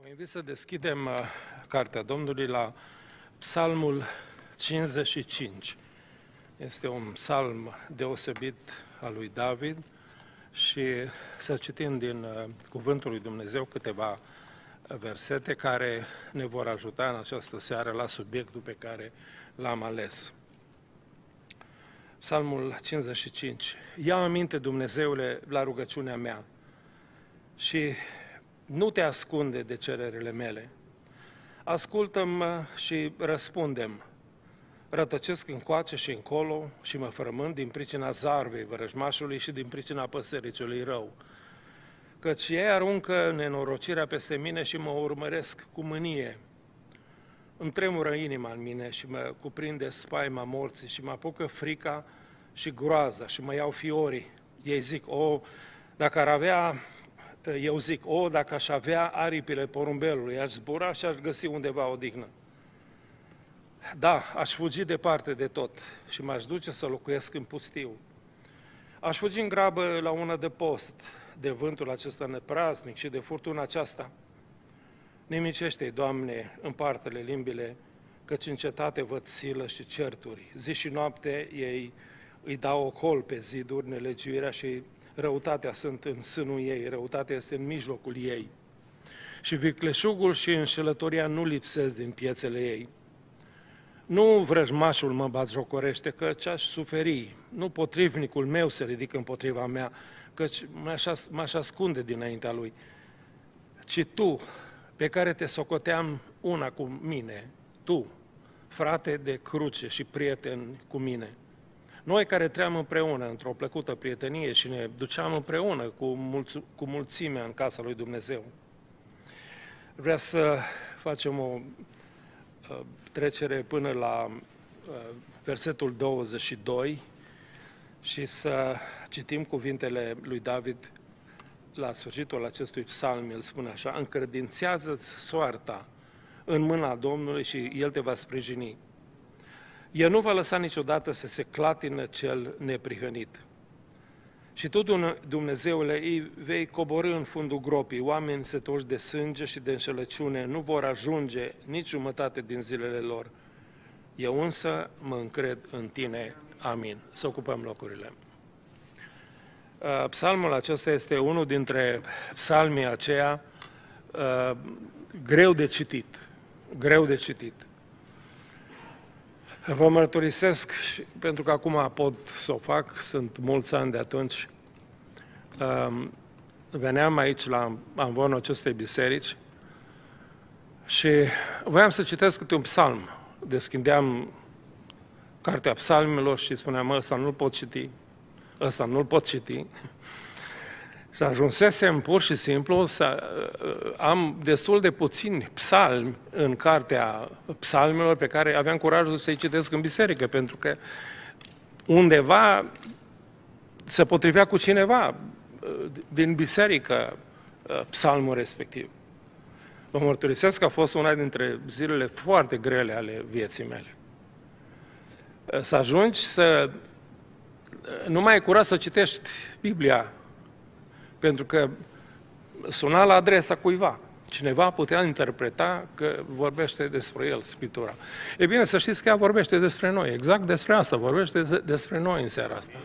Vă invit să deschidem Cartea Domnului la Psalmul 55. Este un psalm deosebit al lui David și să citim din Cuvântul lui Dumnezeu câteva versete care ne vor ajuta în această seară la subiectul pe care l-am ales. Psalmul 55. Ia aminte, Dumnezeule, la rugăciunea mea și nu te ascunde de cererile mele. Ascultă-mă și răspundem. Rătăcesc încoace și încolo și mă frământ din pricina zarvei vrăjmașului și din pricina păsării celui rău. Căci ei aruncă nenorocirea peste mine și mă urmăresc cu mânie. Îmi tremură inima în mine și mă cuprinde spaima morții și mă apucă frica și groaza și mă iau fiorii. Ei zic, dacă ar avea... Eu zic, dacă aș avea aripile porumbelului, aș zbura și aș găsi undeva odihnă. Da, aș fugi departe de tot și m-aș duce să locuiesc în pustiu. Aș fugi în grabă la una de post, de vântul acesta nepraznic și de furtuna aceasta. Nimicește-i, Doamne, împarte-le limbile, căci în cetate văd silă și certuri. Zi și noapte ei îi dau ocol pe ziduri, nelegiuirea și răutatea sunt în sânul ei, răutatea este în mijlocul ei. Și vicleșugul și înșelătoria nu lipsesc din piețele ei. Nu vrăjmașul mă batjocorește, căci aș suferi. Nu potrivnicul meu se ridică împotriva mea, căci m-aș ascunde dinaintea lui. Ci tu, pe care te socoteam una cu mine, tu, frate de cruce și prieten cu mine, noi care trăiam împreună într-o plăcută prietenie și ne duceam împreună cu mulțimea în casa lui Dumnezeu. Vreau să facem o trecere până la versetul 22 și să citim cuvintele lui David la sfârșitul acestui psalm. El spune așa: încredințează-ți soarta în mâna Domnului și El te va sprijini. El nu va lăsa niciodată să se clatină cel neprihănit. Și tu, Dumnezeule, îi vei coborî în fundul gropii. Oameni setoși de sânge și de înșelăciune nu vor ajunge nici jumătate din zilele lor. Eu însă mă încred în tine. Amin. Să ocupăm locurile. Psalmul acesta este unul dintre psalmii aceia greu de citit. Greu de citit. Vă mărturisesc, pentru că acum pot să o fac, sunt mulți ani de atunci. Veneam aici la amvonul acestei biserici și voiam să citesc câte un psalm. Deschideam cartea psalmilor și spuneam, ăsta nu-l pot citi, ăsta nu-l pot citi. Și ajunsesem pur și simplu să am destul de puțini psalmi în cartea psalmilor pe care aveam curajul să-i citesc în biserică, pentru că undeva se potrivea cu cineva din biserică psalmul respectiv. Vă mărturisesc că a fost una dintre zilele foarte grele ale vieții mele. Să ajungi să nu mai ai curaj să citești Biblia, pentru că suna la adresa cuiva. Cineva putea interpreta că vorbește despre el, Scriptura. E bine, să știți că ea vorbește despre noi, exact despre asta, vorbește despre noi în seara asta.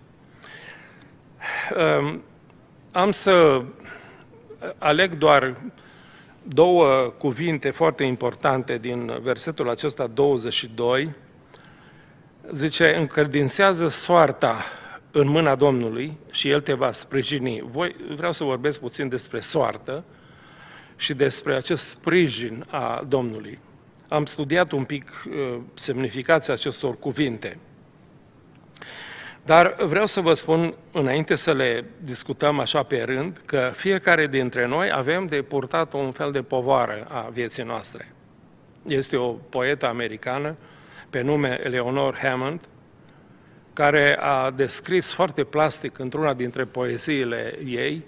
Am să aleg doar două cuvinte foarte importante din versetul acesta 22. Zice, încredințează soarta în mâna Domnului și El te va sprijini. Vreau să vorbesc puțin despre soartă și despre acest sprijin a Domnului. Am studiat un pic semnificația acestor cuvinte. Dar vreau să vă spun, înainte să le discutăm așa pe rând, că fiecare dintre noi avem de purtat un fel de povară a vieții noastre. Este o poetă americană pe nume Eleanor Hammond, care a descris foarte plastic într-una dintre poeziile ei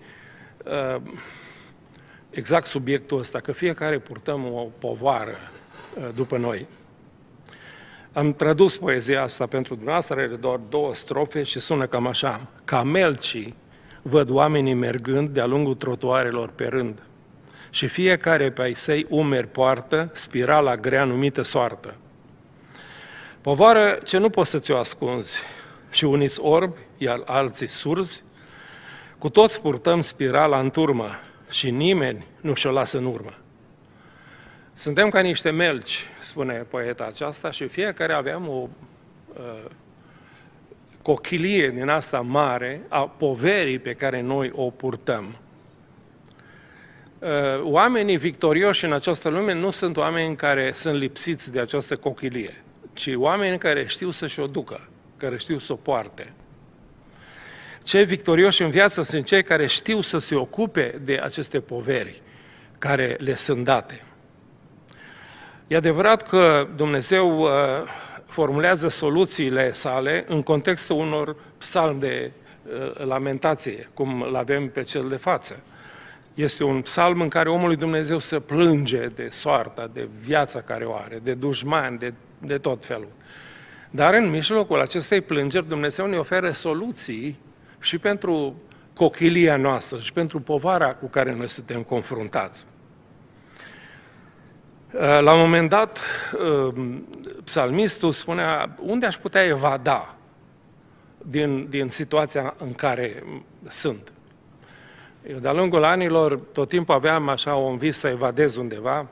exact subiectul ăsta, că fiecare purtăm o povară după noi. Am tradus poezia asta pentru dumneavoastră, are doar 2 strofe și sună cam așa: ca melcii văd oamenii mergând de-a lungul trotuarelor pe rând. și fiecare pe ai săi umeri poartă spirala grea numită soartă. Povară ce nu poți să ți-o ascunzi, și unii orbi, iar alții surzi, cu toți purtăm spirala în turmă și nimeni nu și-o lasă în urmă. Suntem ca niște melci, spune poeta aceasta, și fiecare aveam o cochilie din asta mare a poverii pe care noi o purtăm. Oamenii victorioși în această lume nu sunt oameni care sunt lipsiți de această cochilie, ci oameni care știu să-și o ducă, care știu să o poarte. Cei victorioși în viață sunt cei care știu să se ocupe de aceste poveri care le sunt date. E adevărat că Dumnezeu formulează soluțiile sale în contextul unor psalmi de lamentație, cum îl avem pe cel de față. Este un psalm în care omul lui Dumnezeu se plânge de soarta, de viața care o are, de dușmani, de tot felul. Dar în mijlocul acestei plângeri Dumnezeu ne oferă soluții și pentru cochilia noastră și pentru povara cu care noi suntem confruntați. La un moment dat, psalmistul spunea, unde aș putea evada din situația în care sunt? Eu, de-a lungul anilor, tot timpul aveam așa un vis să evadez undeva.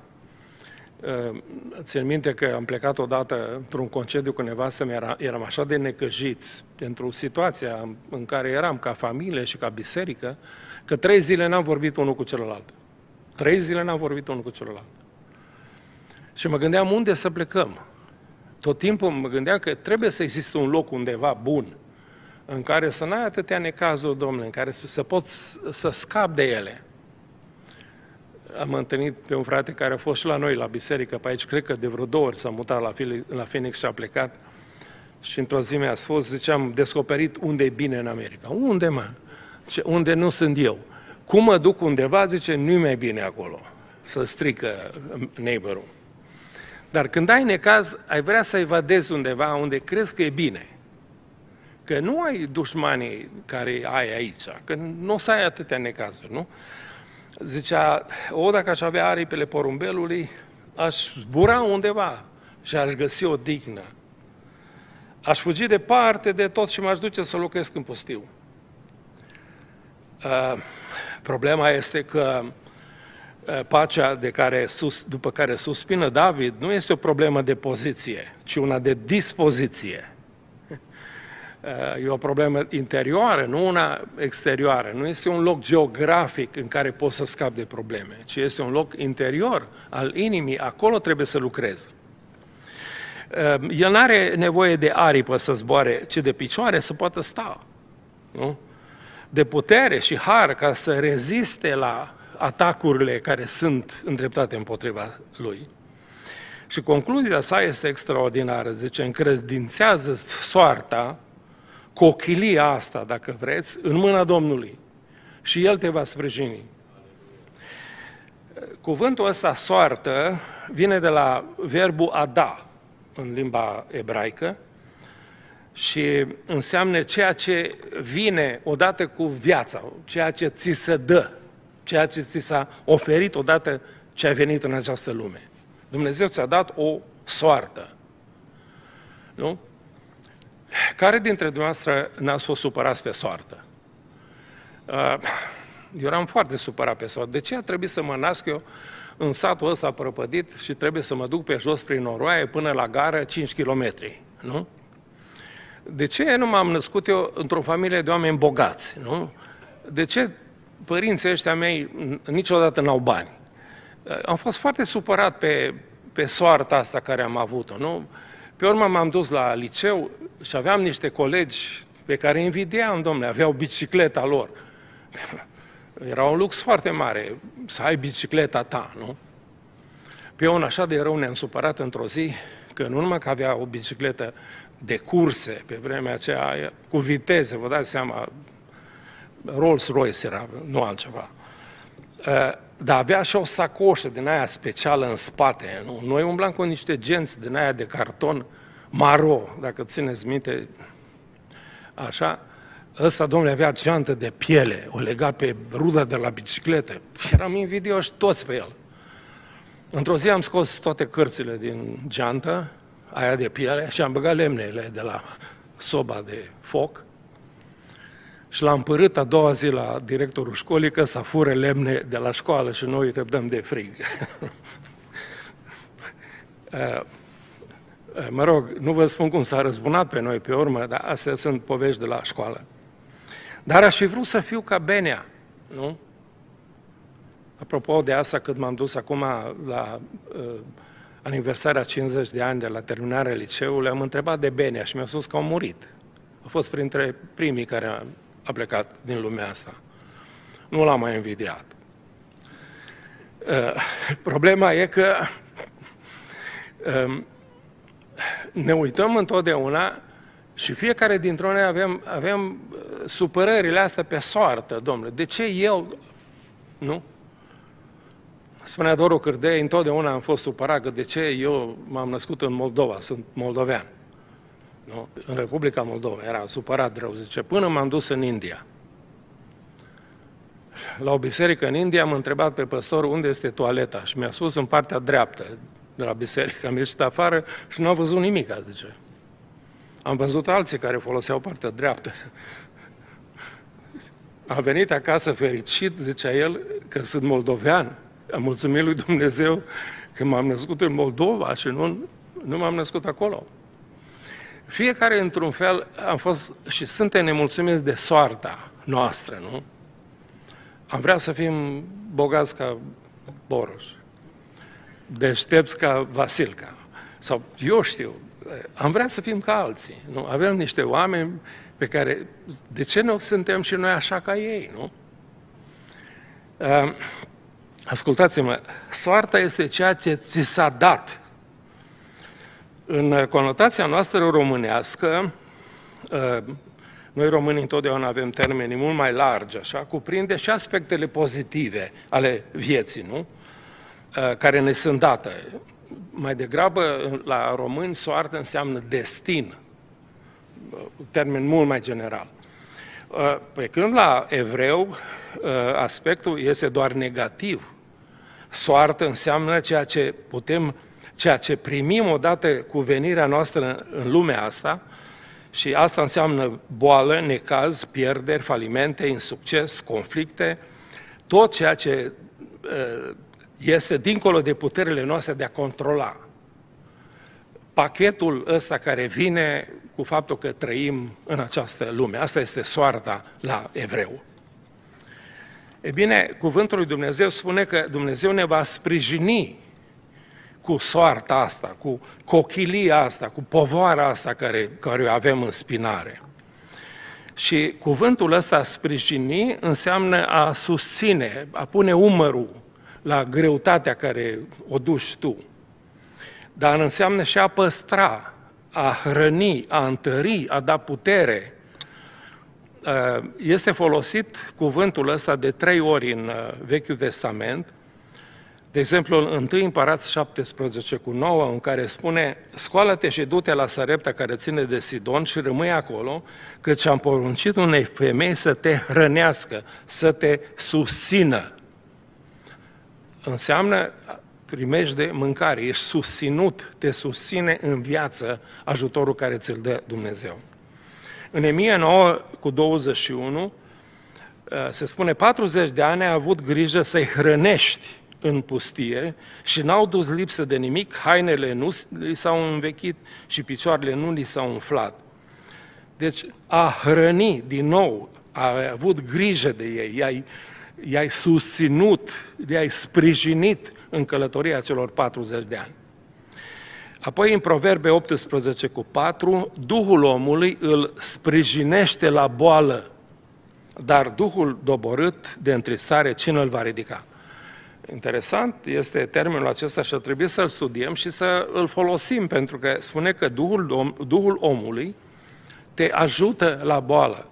Țin minte că am plecat odată într-un concediu cu nevastă mea, eram așa de necăjiți pentru situația în care eram ca familie și ca biserică, că 3 zile n-am vorbit unul cu celălalt. 3 zile n-am vorbit unul cu celălalt. Și mă gândeam unde să plecăm. Tot timpul mă gândeam că trebuie să existe un loc undeva bun, în care să n-ai atâtea necazuri, Domnule, în care să poți să scapi de ele. Am întâlnit pe un frate care a fost și la noi, la biserică, pe aici, cred că de vreo 2 ori s-a mutat la Phoenix și a plecat. Și într-o zi mi-a spus, zice, am descoperit unde e bine în America. Unde, mă? Zice, unde nu sunt eu. Cum mă duc undeva, zice, nu-i mai bine acolo, să strică neighborul. Dar când ai necaz, ai vrea să evadezi undeva unde crezi că e bine. Că nu ai dușmanii care ai aici, că nu o să ai atâtea necazuri, nu? Zicea, dacă aș avea aripile porumbelului, aș zbura undeva și aș găsi o dignă. Aș fugi departe de tot și m-aș duce să locuiesc în pustiu. Problema este că pacea după care suspină David nu este o problemă de poziție, ci una de dispoziție. E o problemă interioară, nu una exterioară. Nu este un loc geografic în care poți să scapi de probleme, ci este un loc interior al inimii, acolo trebuie să lucrezi. El nu are nevoie de aripă să zboare, ci de picioare să poată sta. Nu? De putere și har ca să reziste la atacurile care sunt îndreptate împotriva lui. Și concluzia sa este extraordinară. Zice, încredințează soarta, cochilia asta, dacă vreți, în mâna Domnului și El te va sprijini. Cuvântul ăsta, soartă, vine de la verbul ada, în limba ebraică, și înseamnă ceea ce vine odată cu viața, ceea ce ți se dă, ceea ce ți s-a oferit odată ce ai venit în această lume. Dumnezeu ți-a dat o soartă. Nu? Care dintre dumneavoastră n-ați fost supărați pe soartă? Eu eram foarte supărat pe soartă. De ce a trebuit să mă nasc eu în satul ăsta prăpădit și trebuie să mă duc pe jos prin noroaie până la gară 5 kilometri? Nu? De ce nu m-am născut eu într-o familie de oameni bogați? Nu? De ce părinții ăștia mei niciodată n-au bani? Am fost foarte supărat pe soarta asta care am avut-o. Nu? Pe urmă m-am dus la liceu și aveam niște colegi pe care invidiam, domnule, aveau bicicleta lor. Era un lux foarte mare să ai bicicleta ta, nu? Pe un așa de rău ne-am supărat într-o zi că nu numai că avea o bicicletă de curse pe vremea aceea, cu viteze, vă dați seama, Rolls-Royce era, nu altceva. Dar avea și o sacoșă din aia specială în spate. Nu? Noi umblam cu niște genți din aia de carton maro, dacă țineți minte, așa. ăsta, domnule, avea geantă de piele, o lega pe ruda de la bicicletă. Și eram invidioși toți pe el. Într-o zi am scos toate cărțile din geantă, aia de piele, și am băgat lemnele de la soba de foc și l-am părât a doua zi la directorul școlii că să fure lemne de la școală și noi răbdăm de frig. Mă rog, nu vă spun cum s-a răzbunat pe noi pe urmă, dar astea sunt povești de la școală. Dar aș fi vrut să fiu ca Benea, nu? Apropo de asta, când m-am dus acum la aniversarea 50 de ani de la terminarea liceului, am întrebat de Benea și mi-a spus că au murit. A fost printre primii care a plecat din lumea asta. Nu l-am mai invidiat. Problema e că ne uităm întotdeauna și fiecare dintre noi avem supărările astea pe soartă, domnule. De ce eu? Nu? Spunea Doru Cârdei, întotdeauna am fost supărat că de ce eu m-am născut în Moldova, sunt moldovean. Nu? În Republica Moldova, era supărat rău, zice, până m-am dus în India. La o biserică în India am întrebat pe păstor unde este toaleta și mi-a spus în partea dreaptă de la biserică. Am ieșit afară și nu am văzut nimic, zice. Am văzut alții care foloseau partea dreaptă. Am venit acasă fericit, zicea el, că sunt moldovean. Am mulțumit lui Dumnezeu că m-am născut în Moldova și nu m-am născut acolo. Fiecare, într-un fel, am fost și suntem nemulțumiți de soarta noastră, nu? Am vrea să fim bogați ca Boroș, deștepți ca Vasilca, sau eu știu, am vrea să fim ca alții, nu? Avem niște oameni pe care, de ce nu suntem și noi așa ca ei, nu? Ascultați-mă, soarta este ceea ce ți s-a dat. În conotația noastră românească, noi românii întotdeauna avem termeni mult mai largi, așa, cuprinde și aspectele pozitive ale vieții, nu? Care ne sunt date. Mai degrabă, la români, soartă înseamnă destin, un termen mult mai general. Pe când la evreu, aspectul este doar negativ. Soartă înseamnă ceea ce primim odată cu venirea noastră în lumea asta, și asta înseamnă boală, necaz, pierderi, falimente, insucces, conflicte, tot ceea ce este dincolo de puterile noastre de a controla. Pachetul ăsta care vine cu faptul că trăim în această lume. Asta este soarta la evreu. E bine, cuvântul lui Dumnezeu spune că Dumnezeu ne va sprijini cu soarta asta, cu cochilia asta, cu povoara asta care o avem în spinare. Și cuvântul ăsta sprijini înseamnă a susține, a pune umărul la greutatea care o duci tu. Dar înseamnă și a păstra, a hrăni, a întări, a da putere. Este folosit cuvântul ăsta de 3 ori în Vechiul Testament. De exemplu, în 1 Împărați 17:9, în care spune: scoală-te și du-te la Sarepta care ține de Sidon și rămâi acolo, căci am poruncit unei femei să te hrănească, să te susțină. Înseamnă primești de mâncare, ești susținut, te susține în viață ajutorul care ți-l dă Dumnezeu. În Neemia 9:21 se spune: 40 de ani ai avut grijă să-i hrănești în pustie și n-au dus lipsă de nimic, hainele nu li s-au învechit și picioarele nu li s-au umflat. Deci a hrăni, din nou, ai avut grijă de ei, i-ai susținut, i-ai sprijinit în călătoria celor 40 de ani. Apoi în Proverbe 18:4, Duhul omului îl sprijinește la boală, dar Duhul doborât de întristare cine îl va ridica? Interesant este termenul acesta și ar trebui să-l studiem și să îl folosim, pentru că spune că Duhul omului te ajută la boală.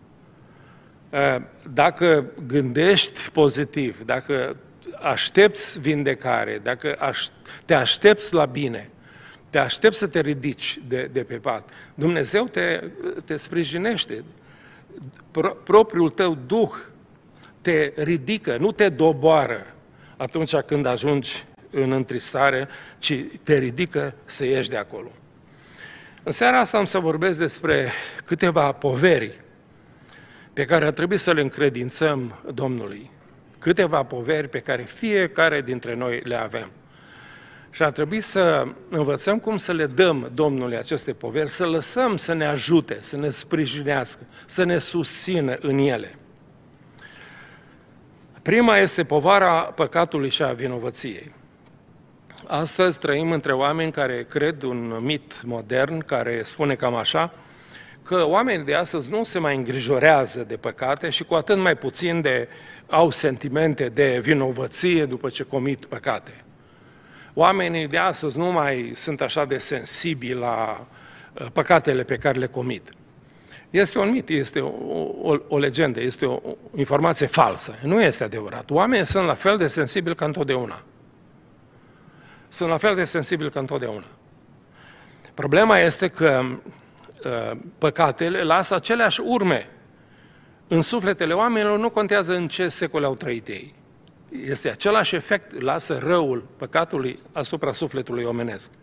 Dacă gândești pozitiv, dacă aștepți vindecare, dacă te aștepți la bine, te aștepți să te ridici de pe pat, Dumnezeu te sprijinește. propriul tău Duh te ridică, nu te doboară atunci când ajungi în întristare, ci te ridică să ieși de acolo. În seara asta am să vorbesc despre câteva poveri pe care ar trebui să le încredințăm Domnului. Câteva poveri pe care fiecare dintre noi le avem. Și ar trebui să învățăm cum să le dăm Domnului aceste poveri, să lăsăm să ne ajute, să ne sprijinească, să ne susțină în ele. Prima este povara păcatului și a vinovăției. Astăzi trăim între oameni care cred un mit modern care spune cam așa, că oamenii de astăzi nu se mai îngrijorează de păcate și cu atât mai puțin au sentimente de vinovăție după ce comit păcate. Oamenii de astăzi nu mai sunt așa de sensibili la păcatele pe care le comit. Este un mit, este o legendă, este o informație falsă. Nu este adevărat. Oamenii sunt la fel de sensibili ca întotdeauna. Sunt la fel de sensibili ca întotdeauna. Problema este că păcatele lasă aceleași urme în sufletele oamenilor, nu contează în ce secole au trăit ei. Este același efect, lasă răul păcatului asupra sufletului omenesc.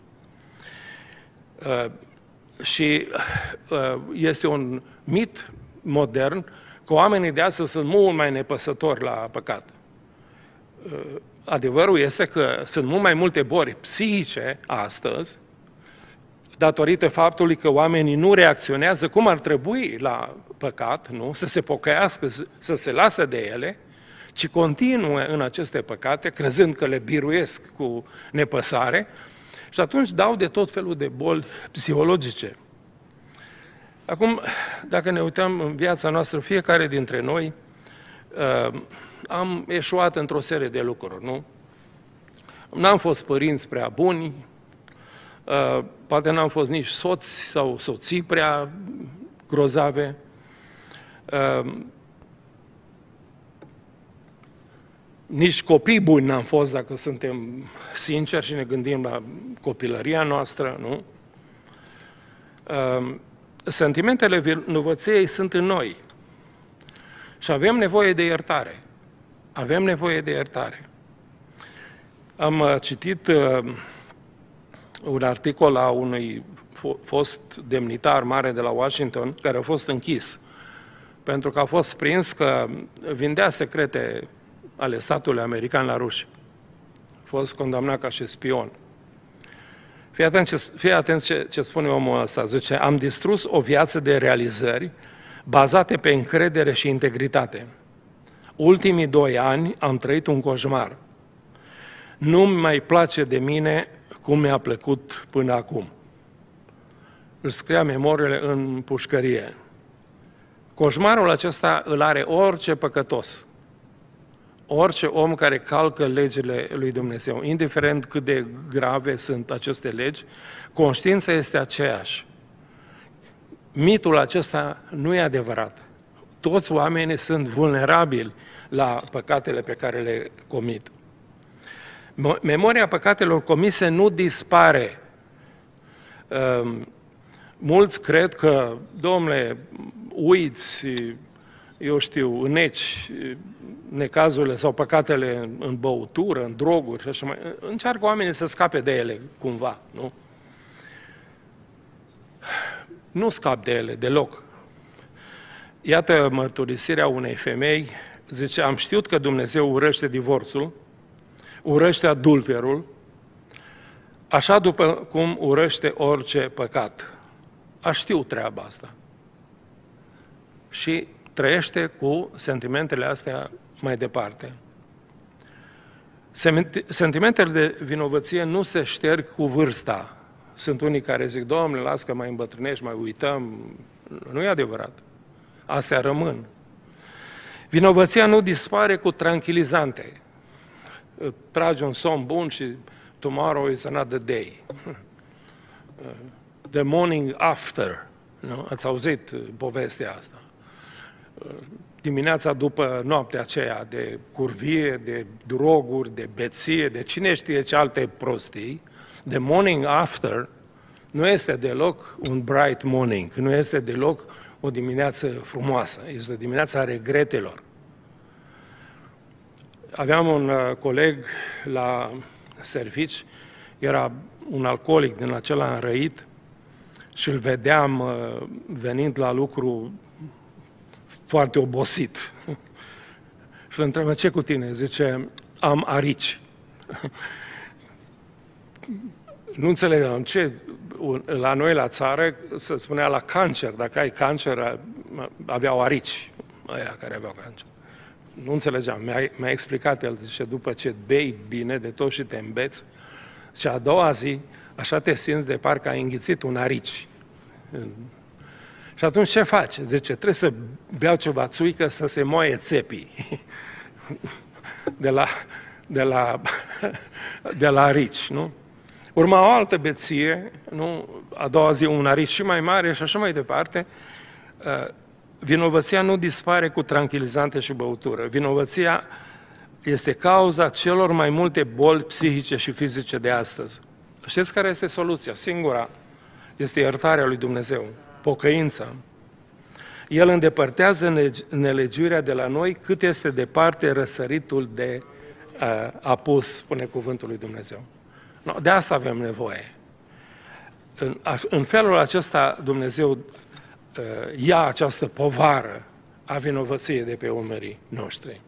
Și este un mit modern că oamenii de astăzi sunt mult mai nepăsători la păcat. Adevărul este că sunt mult mai multe boli psihice astăzi, datorită faptului că oamenii nu reacționează cum ar trebui la păcat, nu? Să se pocăiască, să se lasă de ele, ci continuă în aceste păcate, crezând că le biruiesc cu nepăsare, și atunci dau de tot felul de boli psihologice. Acum, dacă ne uităm în viața noastră, fiecare dintre noi am eșuat într-o serie de lucruri, nu? N-am fost părinți prea buni, poate n-am fost nici soți sau soții prea grozave, nici copii buni n-am fost, dacă suntem sinceri și ne gândim la copilăria noastră, nu? Sentimentele vinovăției sunt în noi și avem nevoie de iertare. Avem nevoie de iertare. Am citit un articol a unui fost demnitar mare de la Washington, care a fost închis, pentru că a fost prins că vindea secrete ale statului american la ruși. A fost condamnat ca și spion. Fii atent ce spune omul ăsta. Zice, am distrus o viață de realizări bazate pe încredere și integritate. Ultimii 2 ani am trăit un coșmar. Nu-mi mai place de mine cum mi-a plăcut până acum. Își scria memoriile în pușcărie. Coșmarul acesta îl are orice păcătos. Orice om care calcă legile lui Dumnezeu, indiferent cât de grave sunt aceste legi, conștiința este aceeași. Mitul acesta nu e adevărat. Toți oamenii sunt vulnerabili la păcatele pe care le comit. Memoria păcatelor comise nu dispare. Mulți cred că, domnule, uiți, eu știu, înneci necazurile sau păcatele în băutură, în droguri și așa mai. Încearcă oamenii să scape de ele cumva, nu? Nu scap de ele deloc. Iată mărturisirea unei femei, zice, am știut că Dumnezeu urăște divorțul, urăște adulterul, așa după cum urăște orice păcat. A știu treaba asta. Și trăiește cu sentimentele astea mai departe. Sentimentele de vinovăție nu se șterg cu vârsta. Sunt unii care zic, Doamne, las că mai îmbătrânești, mai uităm. Nu e adevărat. Astea rămân. Vinovăția nu dispare cu tranquilizante. Tragi un somn bun și tomorrow is another day. The morning after. Nu? Ați auzit povestea asta. Dimineața după noaptea aceea de curvie, de droguri, de beție, de cine știe ce alte prostii, the morning after nu este deloc un bright morning, nu este deloc o dimineață frumoasă, este o dimineață a regretelor. Aveam un coleg la servici, era un alcoolic din acela înrăit și îl vedeam venind la lucru foarte obosit. Și îl întrebam, ce cu tine? Zice, am arici. Nu înțelegeam ce, la noi la țară se spunea la cancer, dacă ai cancer, aveau arici, aia care aveau cancer. Nu înțelegeam, mi-a explicat el, zice, după ce bei bine de tot și te îmbeți, și a doua zi, așa te simți de parcă ai înghițit un arici. Și atunci ce faci? Zice, trebuie să beau ceva țuică să se moaie țepii de la arici, nu? Urma o altă beție, nu? A doua zi un arici și mai mare și așa mai departe. Vinovăția nu dispare cu tranquilizante și băutură. Vinovăția este cauza celor mai multe boli psihice și fizice de astăzi. Știți care este soluția? Singura este iertarea lui Dumnezeu, pocăința. El îndepărtează nelegiuirea de la noi cât este departe răsăritul de apus, spune cuvântul lui Dumnezeu. No, de asta avem nevoie. În felul acesta Dumnezeu ia această povară a vinovăției de pe umerii noștri.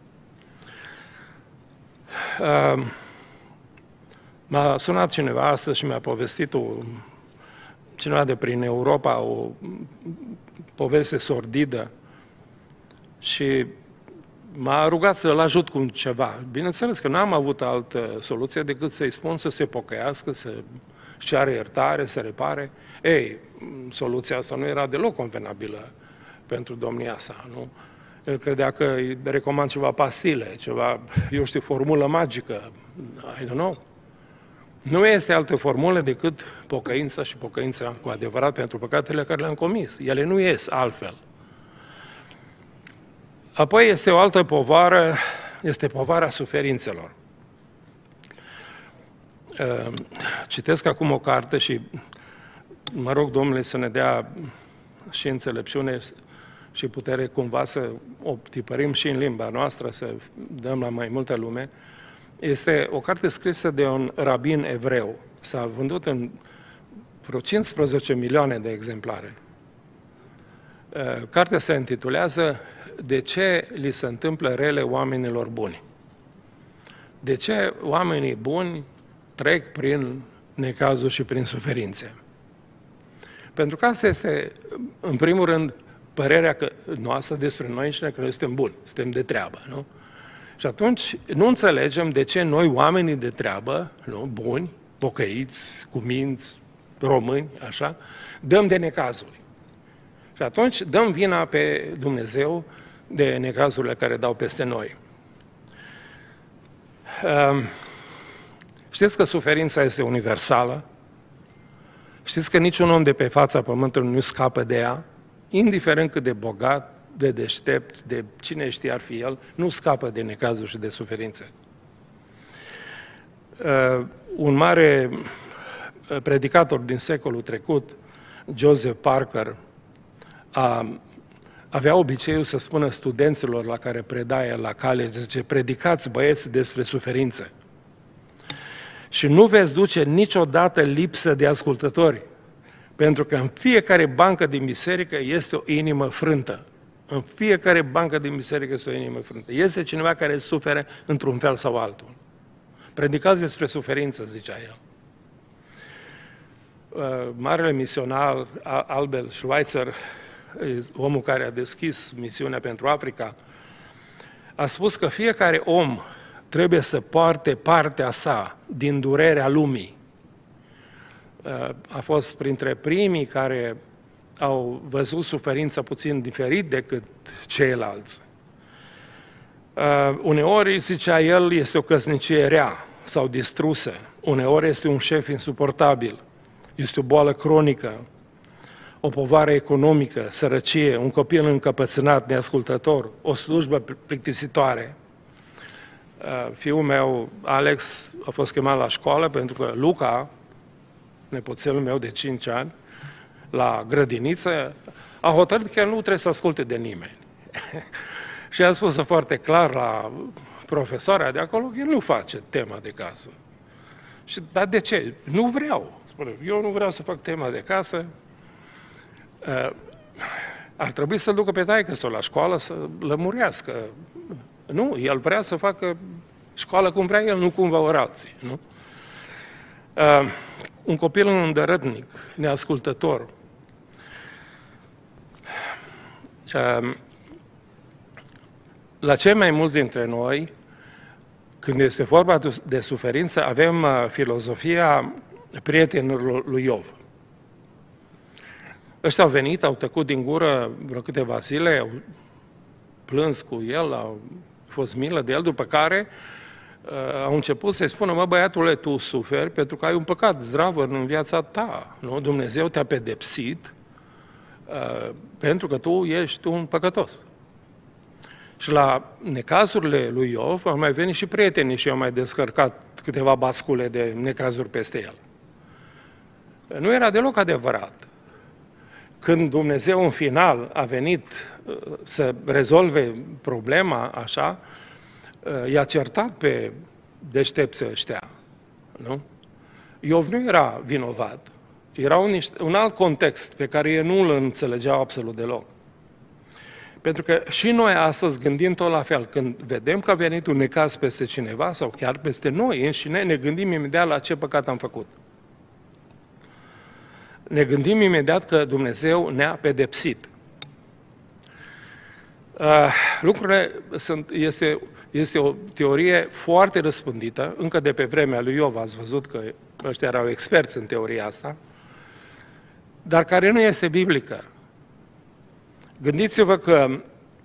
M-a sunat cineva astăzi și mi-a povestit cineva de prin Europa o poveste sordidă și m-a rugat să-l ajut cu ceva. Bineînțeles că n-am avut altă soluție decât să-i spun să se pocăiască, să-și ceară iertare, să repare. Ei, soluția asta nu era deloc convenabilă pentru domnia sa, nu? El credea că îi recomand ceva pastile, ceva, eu știu, formulă magică, I don't know. Nu este altă formulă decât pocăința și pocăința cu adevărat pentru păcatele care le-am comis. Ele nu ies altfel. Apoi este o altă povară, este povara suferințelor. Citesc acum o carte și mă rog Domnule să ne dea și înțelepciune și putere cumva să o tipărim și în limba noastră, să dăm la mai multă lume. Este o carte scrisă de un rabin evreu. S-a vândut în vreo 15 milioane de exemplare. Cartea se intitulează De ce li se întâmplă rele oamenilor buni? De ce oamenii buni trec prin necazuri și prin suferințe? Pentru că asta este, în primul rând, părerea noastră despre noi și că noi suntem buni, suntem de treabă, nu? Și atunci nu înțelegem de ce noi, oamenii de treabă, nu, buni, pocăiți, cuminți, români, așa, dăm de necazuri. Și atunci dăm vina pe Dumnezeu de necazurile care dau peste noi. Știți că suferința este universală? Știți că niciun om de pe fața pământului nu scapă de ea, indiferent cât de bogat, de deștept, de cine știe ar fi el, nu scapă de necazuri și de suferințe. Un mare predicator din secolul trecut, Joseph Parker, avea obiceiul să spună studenților la care preda el la college, zice, predicați băieți despre suferințe. Și nu veți duce niciodată lipsă de ascultători, pentru că în fiecare bancă din biserică este o inimă frântă. În fiecare bancă din biserică este o inimă frântă. Este cineva care suferă într-un fel sau altul. Predicați despre suferință, zicea el. Marele misionar Albert Schweitzer, omul care a deschis misiunea pentru Africa, a spus că fiecare om trebuie să poarte partea sa din durerea lumii. A fost printre primii care au văzut suferința puțin diferit decât ceilalți. Uneori, zicea el, este o căsnicie rea sau distrusă. Uneori este un șef insuportabil. Este o boală cronică, o povară economică, sărăcie, un copil încăpățânat, neascultător, o slujbă plictisitoare. Fiul meu, Alex, a fost chemat la școală pentru că Luca, nepoțelul meu de 5 ani, la grădiniță, a hotărât că el nu trebuie să asculte de nimeni. Și a spus foarte clar la profesoarea de acolo că el nu face tema de casă. Și, dar de ce? Nu vreau. Spune, eu nu vreau să fac tema de casă. Ar trebui să-l ducă pe taică-s-o la școală să lămurească. Nu, el vrea să facă școală cum vrea el, nu cum vor alții. Nu? Un copil îndărătnic, neascultător, la cei mai mulți dintre noi, când este vorba de suferință, avem filozofia prietenilor lui Iov. Ăștia au venit, au tăcut din gură vreo câteva zile, au plâns cu el, au fost milă de el, după care au început să-i spună, mă, băiatule, tu suferi pentru că ai un păcat zdravă în viața ta, nu? Dumnezeu te-a pedepsit pentru că tu ești un păcătos. Și la necazurile lui Iov au mai venit și prietenii și au mai descărcat câteva bascule de necazuri peste el. Nu era deloc adevărat. Când Dumnezeu în final a venit să rezolve problema așa, i-a certat pe deștepți ăștia. Nu? Iov nu era vinovat. Era un alt context pe care ei nu îl înțelegeau absolut deloc. Pentru că și noi astăzi gândim tot la fel. Când vedem că a venit un necaz peste cineva sau chiar peste noi înșine, ne gândim imediat la ce păcat am făcut. Ne gândim imediat că Dumnezeu ne-a pedepsit. Lucrurile este o teorie foarte răspândită, încă de pe vremea lui Iov, ați văzut că ăștia erau experți în teoria asta, dar care nu este biblică. Gândiți-vă că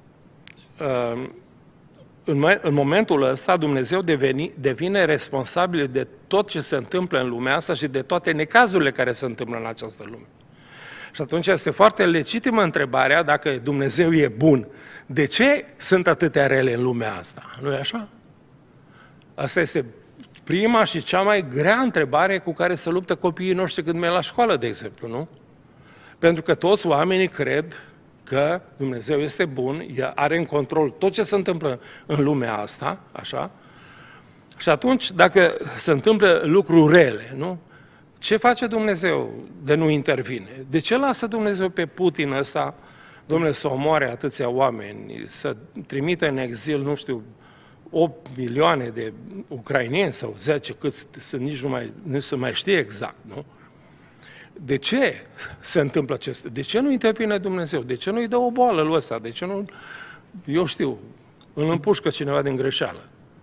în momentul ăsta Dumnezeu devine responsabil de tot ce se întâmplă în lumea asta și de toate necazurile care se întâmplă în această lume. Și atunci este foarte legitimă întrebarea, dacă Dumnezeu e bun, de ce sunt atâtea rele în lumea asta? Nu-i așa? Asta este prima și cea mai grea întrebare cu care se luptă copiii noștri când merg la școală, de exemplu, nu? Pentru că toți oamenii cred că Dumnezeu este bun, are în control tot ce se întâmplă în lumea asta, așa? Și atunci, dacă se întâmplă lucruri rele, nu? Ce face Dumnezeu de nu intervine? De ce lasă Dumnezeu pe Putin ăsta, Dom'le, să omoare atâția oameni, să trimite în exil, nu știu, 8 milioane de ucraineni sau 10, cât sunt, nici nu se mai știe exact, nu? De ce se întâmplă acestea? De ce nu intervine Dumnezeu? De ce nu-i dă o boală lui ăsta? De ce nu, eu știu, îl împușcă cineva din greșeală?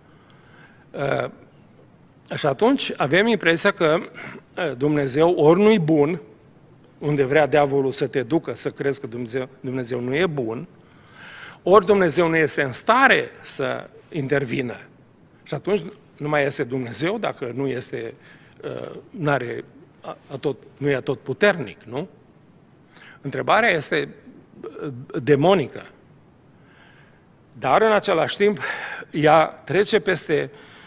Și atunci avem impresia că Dumnezeu ori nu-i bun, unde vrea diavolul să te ducă să crezi că Dumnezeu nu e bun, ori Dumnezeu nu este în stare să intervină. Și atunci nu mai este Dumnezeu dacă nu este, nu e atotputernic, nu? Întrebarea este demonică. Dar în același timp ea trece peste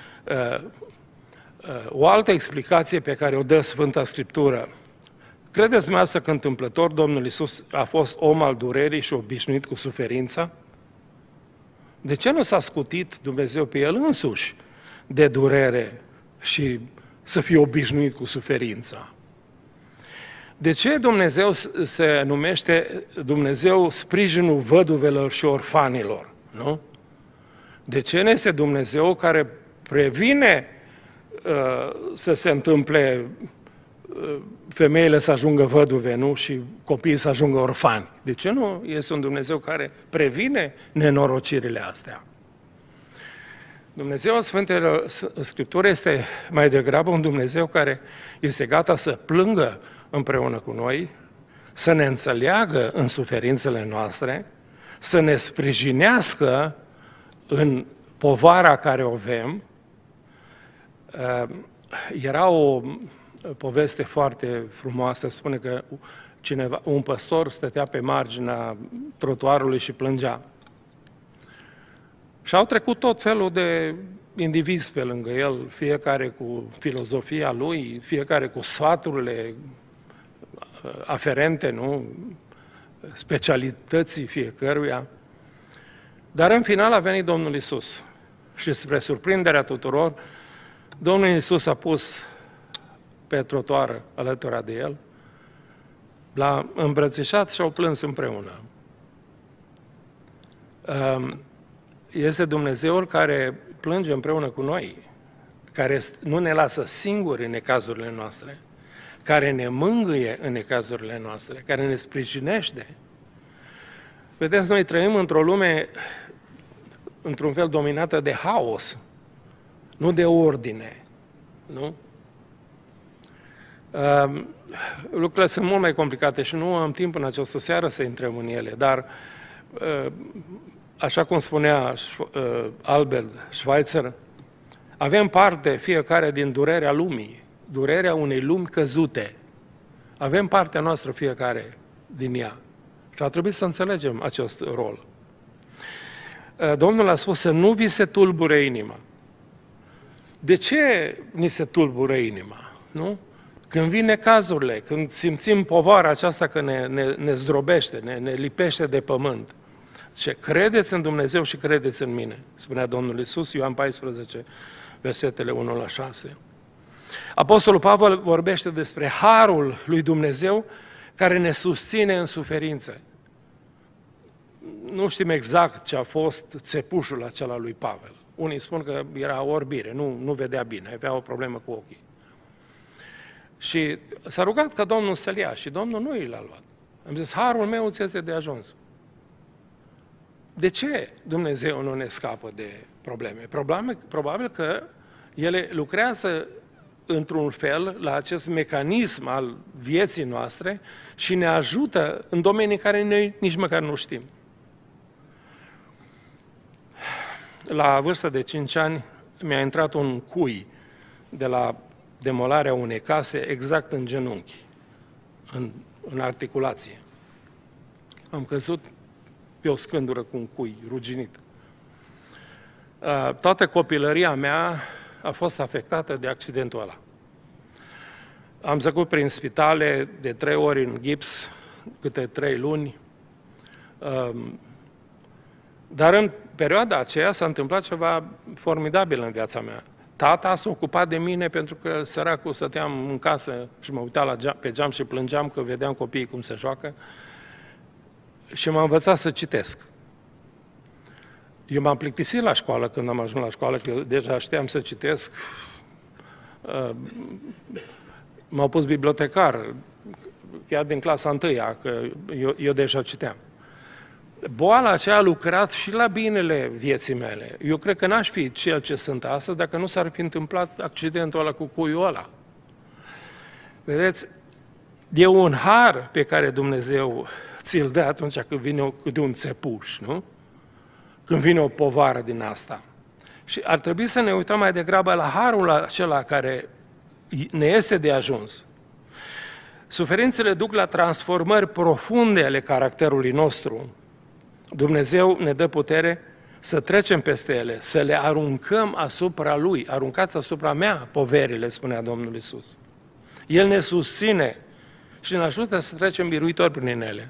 o altă explicație pe care o dă Sfânta Scriptură. Credeți dumneavoastră că întâmplător Domnul Iisus a fost om al durerii și obișnuit cu suferința? De ce nu s-a scutit Dumnezeu pe El însuși de durere și să fie obișnuit cu suferința? De ce Dumnezeu se numește Dumnezeu sprijinul văduvelor și orfanilor? Nu? De ce nu este Dumnezeu care previne să se întâmple femeile să ajungă văduve, nu? Și copiii să ajungă orfani? De ce nu este un Dumnezeu care previne nenorocirile astea? Dumnezeu în Sfintele Scripturi este mai degrabă un Dumnezeu care este gata să plângă împreună cu noi, să ne înțeleagă în suferințele noastre, să ne sprijinească în povara care o avem. Era o poveste foarte frumoasă, spune că un păstor stătea pe marginea trotuarului și plângea. Și au trecut tot felul de indivizi pe lângă el, fiecare cu filozofia lui, fiecare cu sfaturile aferente, nu? specialității fiecăruia. Dar în final a venit Domnul Iisus și spre surprinderea tuturor, Domnul Iisus a pus pe trotuară alături de el, l-a îmbrățișat și au plâns împreună. Este Dumnezeul care plânge împreună cu noi, care nu ne lasă singuri în necazurile noastre, care ne mângâie în necazurile noastre, care ne sprijinește. Vedeți, noi trăim într-o lume, într-un fel, dominată de haos, nu de ordine, nu? Lucrurile sunt mult mai complicate și nu am timp în această seară să intrăm în ele, dar așa cum spunea Albert Schweitzer, avem parte fiecare din durerea lumii, durerea unei lumi căzute. Avem partea noastră fiecare din ea și ar trebui să înțelegem acest rol. Domnul a spus să nu vi se tulbure inima. De ce ni se tulbure inima? Nu? Când vin necazurile, când simțim povara aceasta că ne zdrobește, ne lipește de pământ. Ce credeți în Dumnezeu și credeți în mine, spunea Domnul Iisus, Ioan 14, versetele 1-6. Apostolul Pavel vorbește despre harul lui Dumnezeu care ne susține în suferințe. Nu știm exact ce a fost țepușul acela lui Pavel. Unii spun că era orbire, nu vedea bine, avea o problemă cu ochii. Și s-a rugat ca Domnul să-l ia și Domnul nu i l-a luat. Am zis, harul meu ți este de ajuns. De ce Dumnezeu nu ne scapă de probleme? Probabil că ele lucrează într-un fel la acest mecanism al vieții noastre și ne ajută în domenii în care noi nici măcar nu știm. La vârsta de 5 ani mi-a intrat un cui de la demolarea unei case exact în genunchi, în articulație. Am căzut pe o scândură cu un cui ruginit. Toată copilăria mea a fost afectată de accidentul ăla. Am zăcut prin spitale de 3 ori în gips, câte 3 luni, dar în perioada aceea s-a întâmplat ceva formidabil în viața mea. Tata s-a ocupat de mine pentru că săracul stăteam în casă și mă uitam pe geam și plângeam că vedeam copiii cum se joacă și m-a învățat să citesc. Eu m-am plictisit la școală când am ajuns la școală, că deja știam să citesc. M-au pus bibliotecar, chiar din clasa 1-a, că eu deja citeam. Boala aceea a lucrat și la binele vieții mele. Eu cred că n-aș fi cel ce sunt astăzi dacă nu s-ar fi întâmplat accidentul ăla cu cuiul ăla. Vedeți, e un har pe care Dumnezeu ți-l dă atunci când vine de un țepuș, nu? Când vine o povară din asta. Și ar trebui să ne uităm mai degrabă la harul acela care ne este de ajuns. Suferințele duc la transformări profunde ale caracterului nostru. Dumnezeu ne dă putere să trecem peste ele, să le aruncăm asupra Lui. Aruncați asupra mea poverile, spunea Domnul Iisus. El ne susține și ne ajută să trecem biruitor prin ele.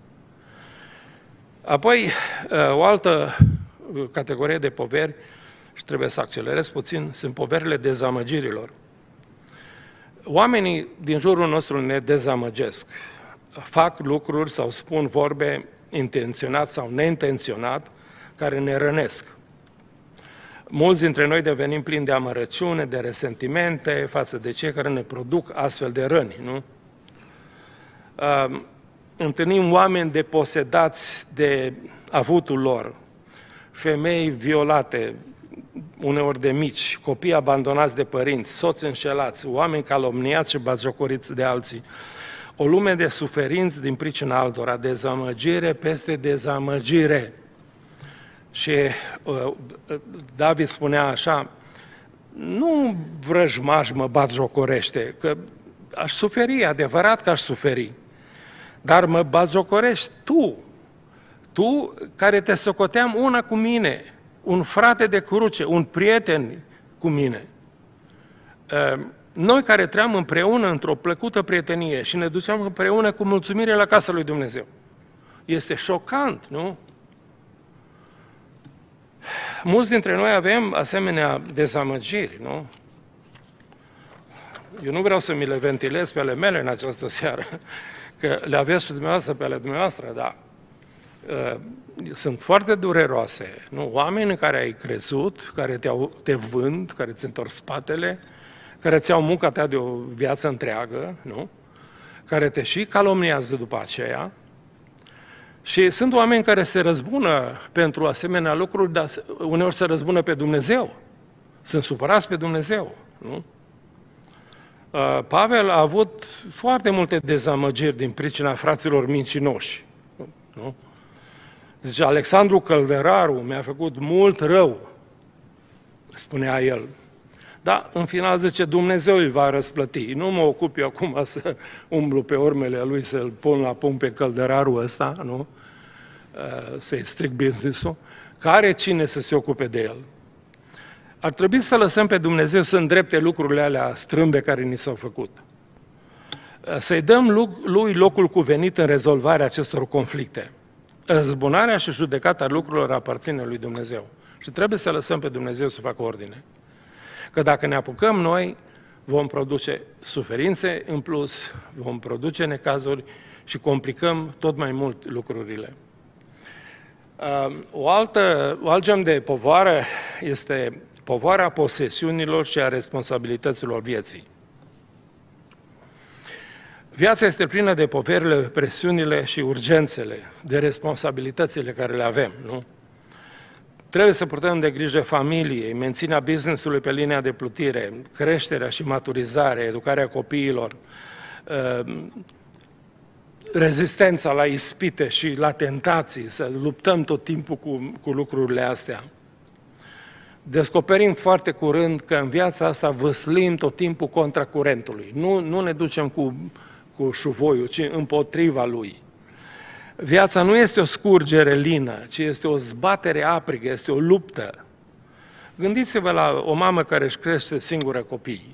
Apoi, o altă categorie de poveri, și trebuie să accelerez puțin, sunt poverile dezamăgirilor. Oamenii din jurul nostru ne dezamăgesc, fac lucruri sau spun vorbe intenționat sau neintenționat, care ne rănesc. Mulți dintre noi devenim plini de amărăciune, de resentimente față de cei care ne produc astfel de răni, nu? Întâlnim oameni deposedați de avutul lor, femei violate, uneori de mici, copii abandonați de părinți, soți înșelați, oameni calomniați și batjocoriți de alții. O lume de suferinți din pricina altora, dezamăgire peste dezamăgire. Și David spunea așa, nu vrăjmaș mă batjocorește, că aș suferi, adevărat că aș suferi, dar mă batjocorești tu care te socoteam una cu mine, un frate de cruce, un prieten cu mine. Noi care trăiam împreună într-o plăcută prietenie și ne duceam împreună cu mulțumire la casa lui Dumnezeu. Este șocant, nu? Mulți dintre noi avem asemenea dezamăgiri, nu? Eu nu vreau să mi le ventilez pe ale mele în această seară, că le aveți și dumneavoastră pe ale dumneavoastră, dar sunt foarte dureroase, nu? Oameni în care ai crezut, care te vând, care ți întorc spatele, care ți-au munca ta de o viață întreagă, nu? Care te și calomniază după aceea. Și sunt oameni care se răzbună pentru asemenea lucruri, dar uneori se răzbună pe Dumnezeu. Sunt supărați pe Dumnezeu, nu? Pavel a avut foarte multe dezamăgiri din pricina fraților mincinoși, nu? Zice, Alexandru Căldăraru mi-a făcut mult rău, spunea el. Dar, în final, zice, Dumnezeu îl va răsplăti. Nu mă ocup eu acum să umblu pe urmele lui, să-l pun la punct pe Căldărarul ăsta, nu? Să-i stric business-ul. Care cine să se ocupe de el? Ar trebui să lăsăm pe Dumnezeu să îndrepte lucrurile alea strâmbe care ni s-au făcut. Să-i dăm lui locul cuvenit în rezolvarea acestor conflicte. Răzbunarea și judecata lucrurilor aparține lui Dumnezeu. Și trebuie să lăsăm pe Dumnezeu să facă ordine. Că dacă ne apucăm noi, vom produce suferințe în plus, vom produce necazuri și complicăm tot mai mult lucrurile. Alt gen de povară este povara posesiunilor și a responsabilităților vieții. Viața este plină de poverile, presiunile și urgențele, de responsabilitățile care le avem, nu? Trebuie să purtăm de grijă familiei, menținerea business-ului pe linia de plutire, creșterea și maturizarea, educarea copiilor, rezistența la ispite și la tentații, să luptăm tot timpul cu lucrurile astea. Descoperim foarte curând că în viața asta văslim tot timpul contra curentului. Nu ne ducem cu șuvoiul, ci împotriva lui. Viața nu este o scurgere lină, ci este o zbatere aprigă, este o luptă. Gândiți-vă la o mamă care își crește singură copii.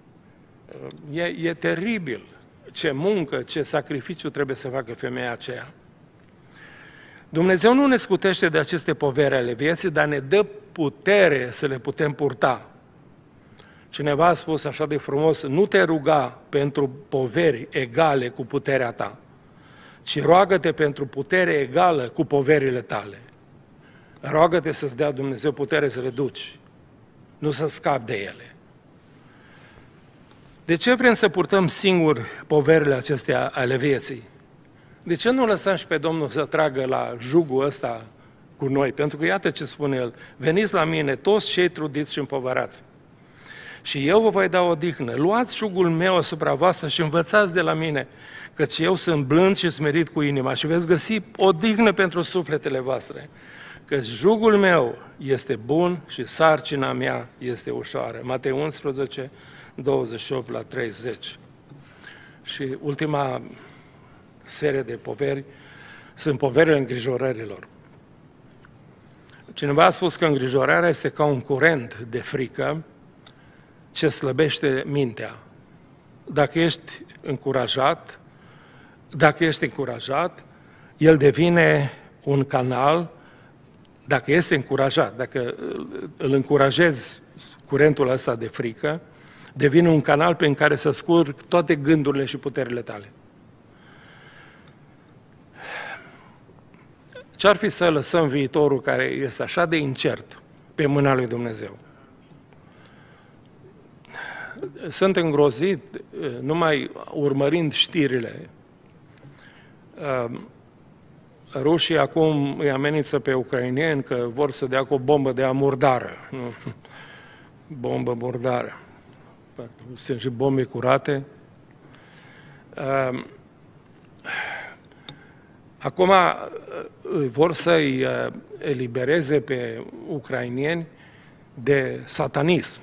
E teribil ce muncă, ce sacrificiu trebuie să facă femeia aceea. Dumnezeu nu ne scutește de aceste poveri ale vieții, dar ne dă putere să le putem purta. Cineva a spus așa de frumos, nu te ruga pentru poveri egale cu puterea ta, ci roagă-te pentru putere egală cu poverile tale. Roagă-te să-ți dea Dumnezeu putere să le duci, nu să scapi de ele. De ce vrem să purtăm singuri poverile acestea ale vieții? De ce nu lăsăm și pe Domnul să tragă la jugul ăsta cu noi? Pentru că iată ce spune El, veniți la mine toți cei trudiți și împovărați și eu vă voi da odihnă. Luați jugul meu asupra voastră și învățați de la mine, căci eu sunt blând și smerit cu inima și veți găsi odihnă pentru sufletele voastre. Căci jugul meu este bun și sarcina mea este ușoară. Matei 11, 28 la 30. Și ultima serie de poveri sunt poverile îngrijorărilor. Cineva a spus că îngrijorarea este ca un curent de frică ce slăbește mintea. Dacă ești încurajat, el devine un canal, dacă este încurajat, dacă îl încurajezi curentul ăsta de frică, devine un canal prin care să scurg toate gândurile și puterile tale. Ce-ar fi să lăsăm viitorul care este așa de incert pe mâna lui Dumnezeu? Sunt îngrozit, numai urmărind știrile. Rușii acum îi amenință pe ucraineni că vor să dea cu o bombă de murdară. Bombă murdară. Sunt și bombe curate. Acum vor să-i elibereze pe ucraineni de satanism.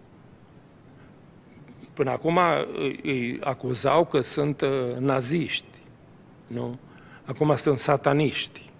Până acum îi acuzau că sunt naziști, nu? Acum sunt sataniști.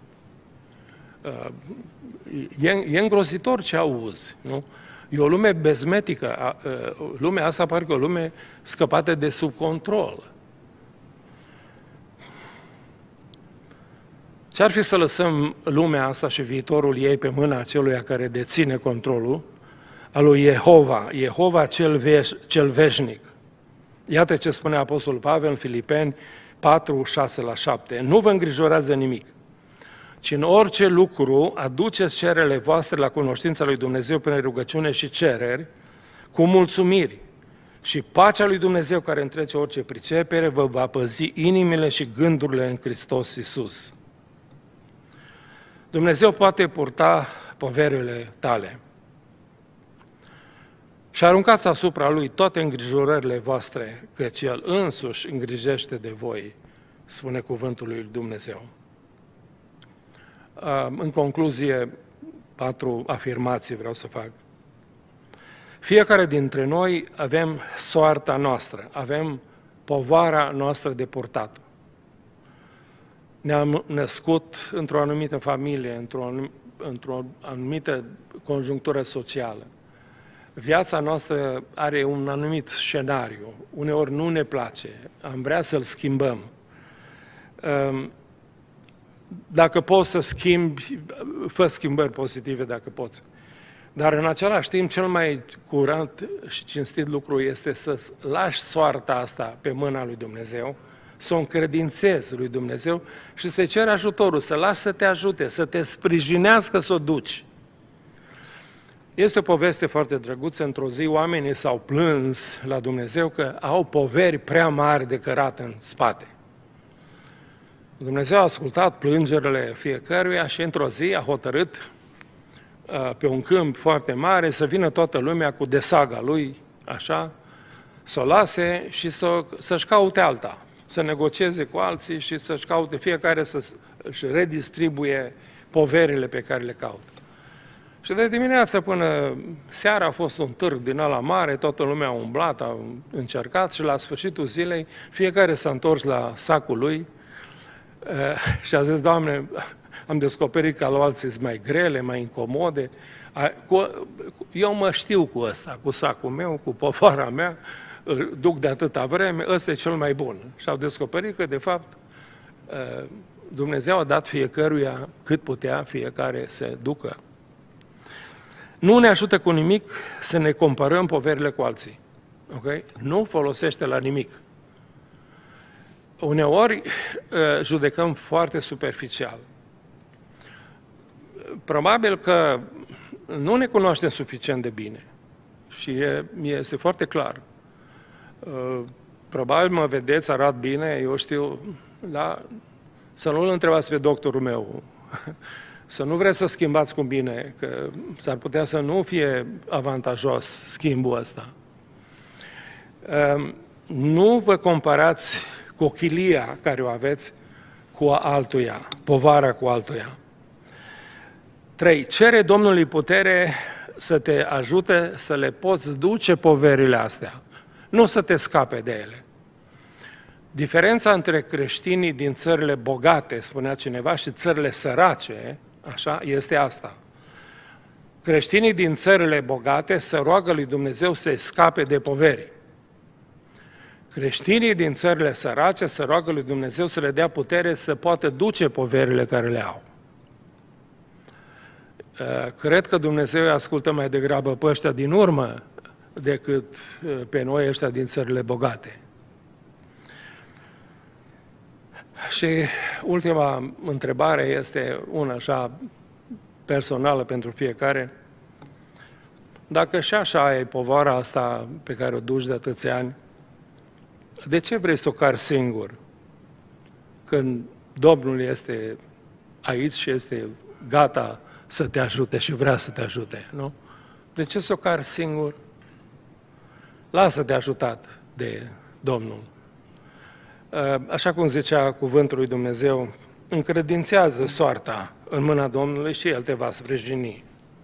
E îngrozitor ce auzi, nu? E o lume bezmetică, lumea asta parcă o lume scăpată de sub control. Ce-ar fi să lăsăm lumea asta și viitorul ei pe mâna aceluia care deține controlul, al lui Jehova cel veșnic. Iată ce spune Apostolul Pavel în Filipeni 4, 6-7. Nu vă îngrijorați de nimic, ci în orice lucru aduceți cererile voastre la cunoștința lui Dumnezeu prin rugăciune și cereri, cu mulțumiri. Și pacea lui Dumnezeu, care întrece orice pricepere, vă va păzi inimile și gândurile în Hristos Iisus. Dumnezeu poate purta poverile tale. Și aruncați asupra Lui toate îngrijorările voastre, căci El însuși îngrijește de voi, spune cuvântul lui Dumnezeu. În concluzie, 4 afirmații vreau să fac. Fiecare dintre noi avem soarta noastră, avem povara noastră de purtat. Ne-am născut într-o anumită familie, într-o anumită conjunctură socială. Viața noastră are un anumit scenariu, uneori nu ne place, am vrea să-l schimbăm. Dacă poți să schimbi, fă schimbări pozitive dacă poți. Dar în același timp, cel mai curant și cinstit lucru este să lași soarta asta pe mâna lui Dumnezeu, să o încredințezi lui Dumnezeu și să-i ceri ajutorul, să lași să te ajute, să te sprijinească să o duci. Este o poveste foarte drăguță. Într-o zi oamenii s-au plâns la Dumnezeu că au poveri prea mari de cărat în spate. Dumnezeu a ascultat plângerile fiecăruia și într-o zi a hotărât pe un câmp foarte mare să vină toată lumea cu desaga lui, așa, să o lase și să-și caute alta, să negocieze cu alții și să-și caute fiecare să-și redistribuie poverile pe care le caută. Și de dimineață până seara a fost un târg din ala mare, toată lumea a umblat, a încercat și la sfârșitul zilei fiecare s-a întors la sacul lui și a zis: Doamne, am descoperit că la alții sunt mai grele, mai incomode, eu mă știu cu ăsta, cu sacul meu, cu povara mea, îl duc de atâta vreme, ăsta e cel mai bun. Și au descoperit că, de fapt, Dumnezeu a dat fiecăruia cât putea fiecare să ducă. Nu ne ajută cu nimic să ne comparăm poverile cu alții. Okay? Nu folosește la nimic. Uneori judecăm foarte superficial. Probabil că nu ne cunoaștem suficient de bine. Și este foarte clar. Probabil mă vedeți, arat bine, eu știu, dar să nu-l întrebați pe doctorul meu. Să nu vreți să schimbați cu bine, că s-ar putea să nu fie avantajos schimbul ăsta. Nu vă comparați cochilia care o aveți cu altuia, povara cu altuia. 3. Cere Domnului putere să te ajute să le poți duce poverile astea, nu să te scape de ele. Diferența între creștinii din țările bogate, spunea cineva, și țările sărace, așa, este asta. Creștinii din țările bogate se roagă lui Dumnezeu să-i scape de poveri. Creștinii din țările sărace se roagă lui Dumnezeu să le dea putere să poată duce poverile care le au. Cred că Dumnezeu îi ascultă mai degrabă pe ăștia din urmă decât pe noi ăștia din țările bogate. Și ultima întrebare este una așa personală pentru fiecare. Dacă și așa e povara asta pe care o duci de atâția ani, de ce vrei să o cari singur? Când Domnul este aici și este gata să te ajute și vrea să te ajute, nu? De ce să o cari singur? Lasă-te ajutat de Domnul. Așa cum zicea cuvântul lui Dumnezeu, încredințează soarta în mâna Domnului și El te va sprijini.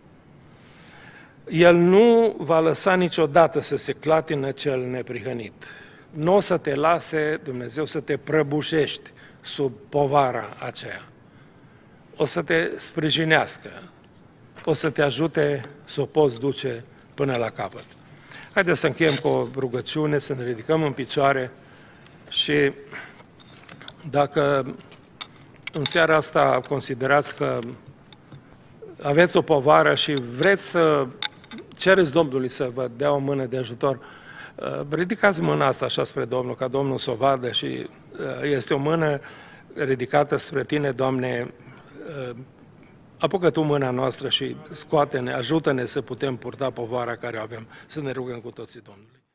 El nu va lăsa niciodată să se clatină cel neprihănit. Nu o să te lase Dumnezeu să te prăbușești sub povara aceea. O să te sprijinească, o să te ajute să o poți duce până la capăt. Haideți să încheiem cu o rugăciune, să ne ridicăm în picioare și dacă în seara asta considerați că aveți o povară și vreți să cereți Domnului să vă dea o mână de ajutor, ridicați mâna asta așa spre Domnul, ca Domnul să o vadă și este o mână ridicată spre tine, Doamne, apucă Tu mâna noastră și scoate-ne, ajută-ne să putem purta povara care o avem, să ne rugăm cu toții Domnului.